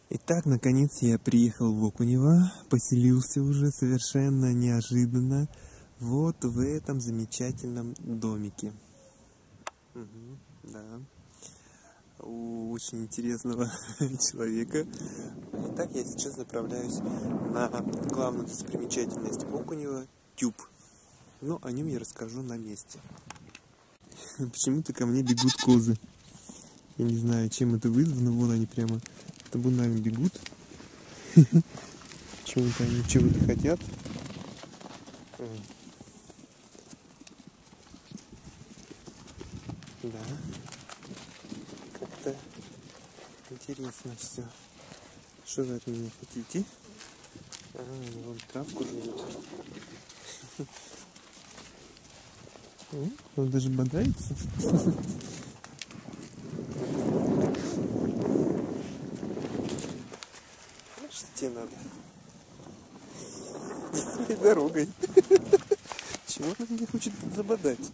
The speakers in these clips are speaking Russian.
Итак, наконец я приехал в Окунево, поселился уже совершенно неожиданно вот в этом замечательном домике. Да, у очень интересного человека. Итак, я сейчас направляюсь на главную достопримечательность Окунева — Тюб. Но о нем я расскажу на месте. Почему-то ко мне бегут козы. Я не знаю, чем это вызвано. Вон они прямо табунами бегут. Почему-то они чего-то хотят. Да. Как-то интересно все. Что вы от меня хотите? Они вон травку жуют. Он даже бодается. Что тебе надо? Своей дорогой. Чего она меня хочет забодать?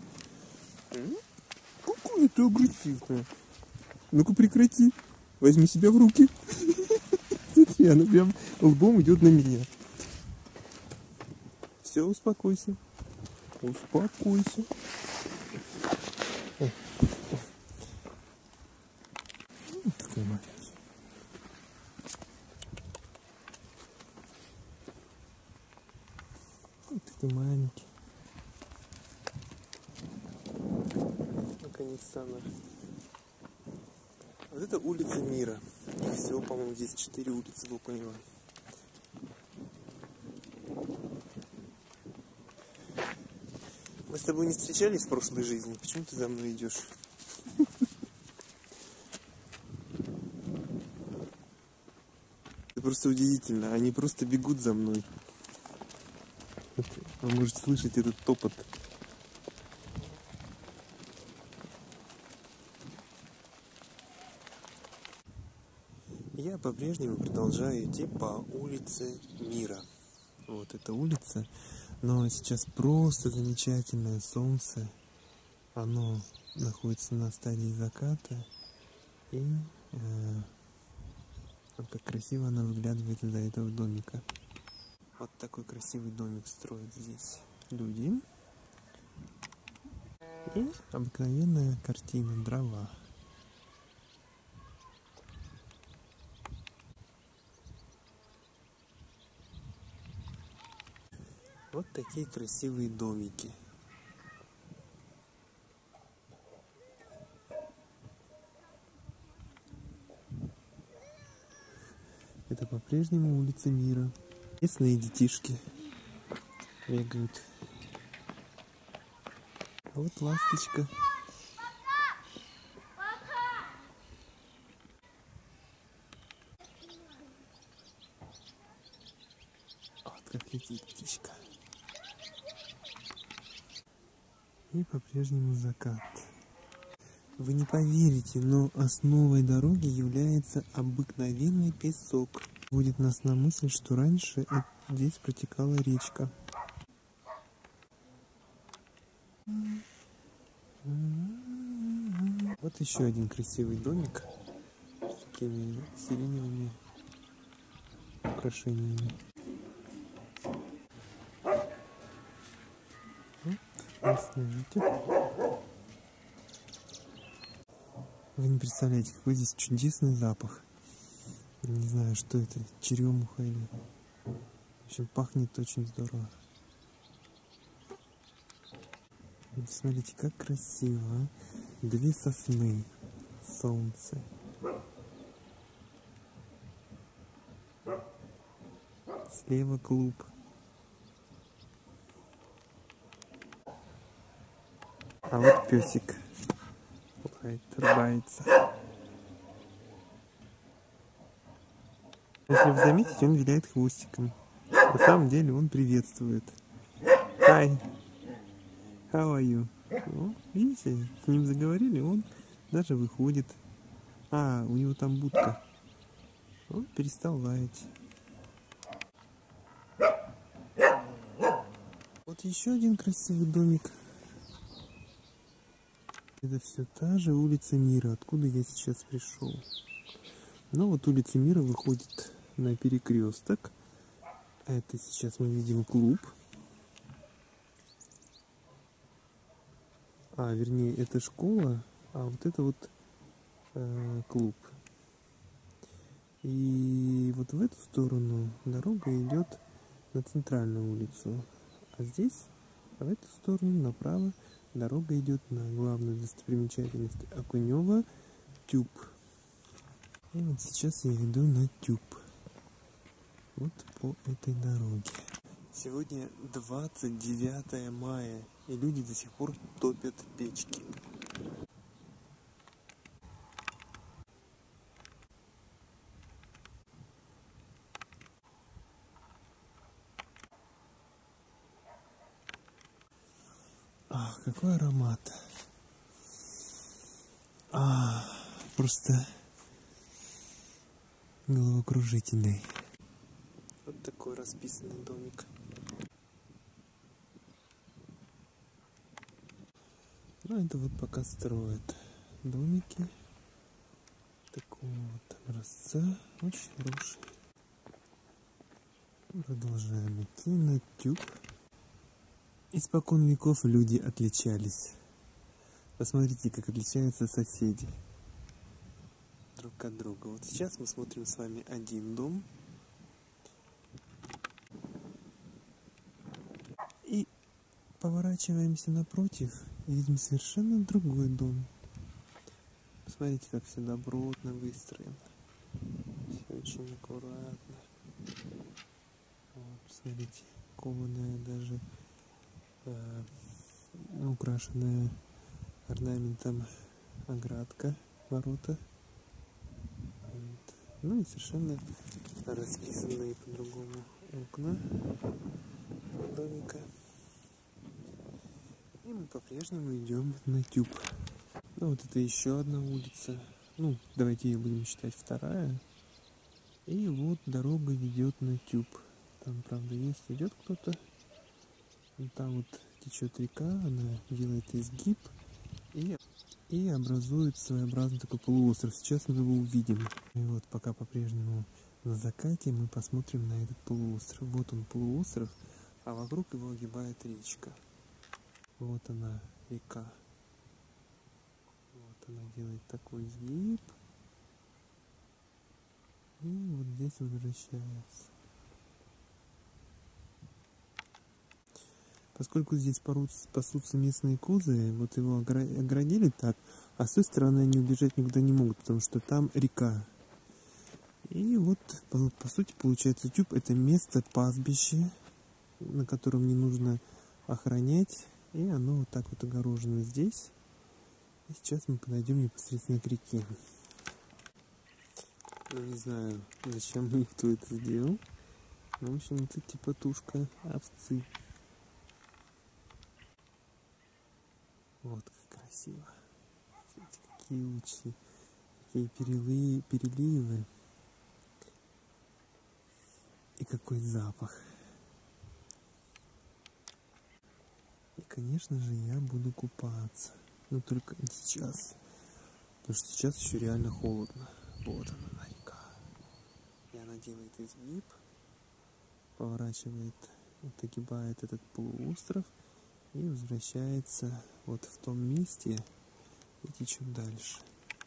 Какая ты агрессивная. Ну-ка прекрати. Возьми себя в руки. Смотри, она прям лбом идет на меня. Все, успокойся. Успокойся. Такой маленький. Такой маленький. Наконец-то она. Вот это улица Мира. Их всего, по-моему, здесь 4 улицы в Окунево. Мы с тобой не встречались в прошлой жизни. Почему ты за мной идешь? Это просто удивительно. Они просто бегут за мной. Вы можете слышать этот топот. Я по-прежнему продолжаю идти по улице Мира. Вот эта улица. Но сейчас просто замечательное солнце. Оно находится на стадии заката. И вот как красиво оно выглядывает из-за этого домика. Вот такой красивый домик строят здесь люди. И обыкновенная картина — дрова. Вот такие красивые домики. Это по-прежнему улица Мира. Местные детишки бегают. А вот ласточка. Вот как летит птичка. И по-прежнему закат. Вы не поверите, но основой дороги является обыкновенный песок. Вводит нас на мысль, что раньше здесь протекала речка. Вот еще один красивый домик с такими сиреневыми украшениями. Местный житель. Вы не представляете, какой здесь чудесный запах. Не знаю, что это, черемуха или... В общем, пахнет очень здорово. Вот смотрите, как красиво. Две сосны, солнце. Слева клуб. А вот песик. Рыбается. Если вы заметите, он виляет хвостиком. На самом деле он приветствует. Hi, how are you? Ну, видите, с ним заговорили, он даже выходит. У него там будка. Он перестал лаять. Вот еще один красивый домик. Это все та же улица Мира, откуда я сейчас пришел. Но вот улица Мира выходит на перекресток. Это сейчас мы видим клуб. Вернее, это школа, а вот это вот клуб. И вот в эту сторону дорога идет на центральную улицу. А здесь, в эту сторону, направо, дорога идет на главную достопримечательность Окунева – Тюб. И вот сейчас я иду на Тюб. Вот по этой дороге. Сегодня 29 мая, и люди до сих пор топят печки. Ах, какой аромат. Просто головокружительный. Вот такой расписанный домик. Ну, это вот пока строят домики такого вот образца. Очень хороший. Продолжаем идти на Тюб. Испокон веков люди отличались. Посмотрите, как отличаются соседи друг от друга. Вот сейчас мы смотрим с вами один дом. И поворачиваемся напротив и видим совершенно другой дом. Посмотрите, как все добротно выстроено. Все очень аккуратно. Вот, посмотрите, кованая даже украшенная орнаментом оградка, ворота. Вот. Ну и совершенно расписанные по-другому окна домика. И мы по-прежнему идем на Тюб. Ну вот это еще одна улица. Ну, давайте ее будем считать вторая. И вот дорога ведет на Тюб. Там, правда, идет кто-то. Там вот течет река, она делает изгиб и образует своеобразный такой полуостров. Сейчас мы его увидим. И вот пока по-прежнему на закате мы посмотрим на этот полуостров. Вот он полуостров, а вокруг его огибает речка. Вот она, река. Вот она делает такой изгиб. И вот здесь возвращается. Поскольку здесь пасутся местные козы, вот его оградили так, а с той стороны они убежать никуда не могут, потому что там река. И вот, по сути, получается, Тюб — это место пастбища, на котором не нужно охранять, и оно вот так вот огорожено здесь. И сейчас мы подойдем непосредственно к реке. Ну, не знаю, зачем и кто это сделал. Ну, в общем, это типа тушка овцы. Вот как красиво. Смотрите, какие лучи, какие переливы. И какой запах. И, конечно же, я буду купаться. Но только не сейчас. Потому что сейчас еще реально холодно. Вот она, река. И она делает изгиб. Поворачивает, вот огибает этот полуостров. И возвращается вот в том месте и течет дальше.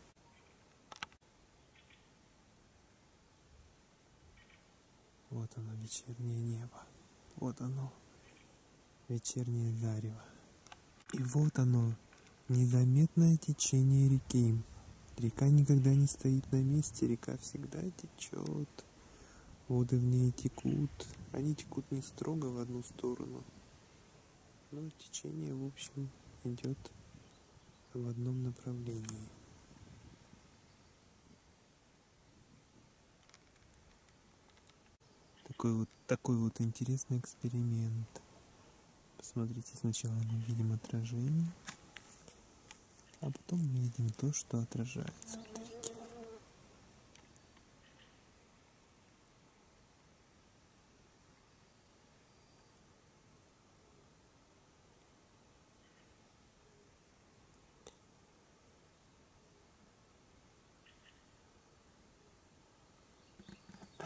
Вот оно, вечернее небо. Вот оно, вечернее зарево. И вот оно, незаметное течение реки. Река никогда не стоит на месте, река всегда течет. Воды в ней текут. Они текут не строго в одну сторону. Но течение, в общем, идет в одном направлении. Такой вот интересный эксперимент. Посмотрите, сначала мы видим отражение, а потом мы видим то, что отражается.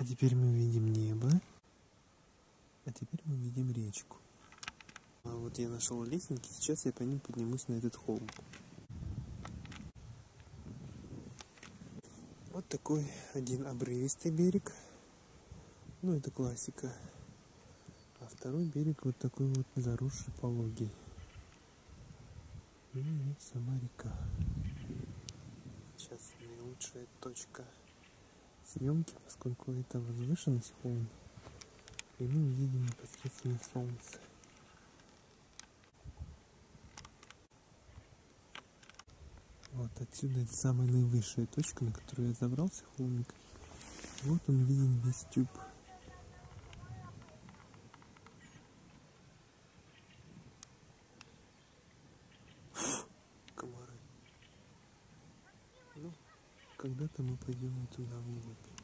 А теперь мы увидим небо. А теперь мы увидим речку. А вот я нашел лесенки, сейчас я по ним поднимусь на этот холм. Вот такой один обрывистый берег. Ну, это классика. А второй берег вот такой вот заросший, пологий. И вот сама река. Сейчас наилучшая точка съемки, поскольку это возвышенность холм. И мы увидим непосредственно солнце. Вот отсюда это самая наивысшая точка, на которую я забрался, холмик. Вот он виден весь тюб. Комары. Ну, когда-то мы пойдем и туда вглубь.